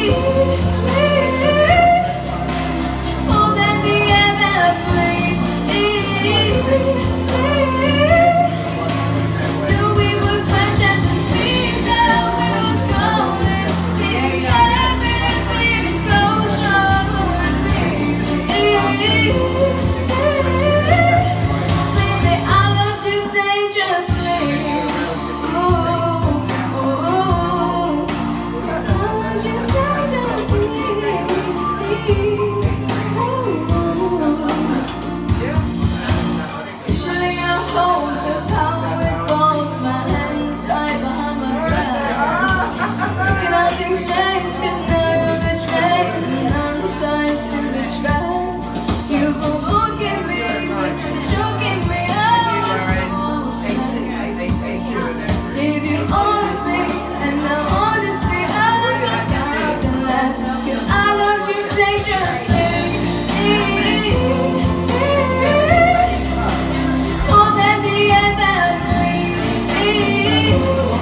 more than the air that I breathe. Knew we would crash at the speed that we were going. Didn't care if the explosion would be. Baby, I loved you dangerously. Ooh, ooh, I loved you dangerously. Usually I hold the power with both my hands tied behind my back. Looking at things strange, 'cause now you're the train and I'm tied to the tracks. You were walking me, but you're choking me out. Gave you all of me, and now honestly I got nothing left. 'Cause I loved you dangerously. More than the air that I breathe.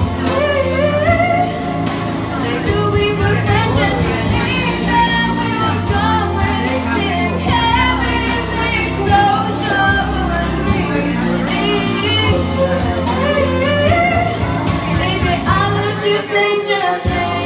Knew we would crash at the speed that we were going. Didn't care if the explosion would be. Baby, I loved you dangerously.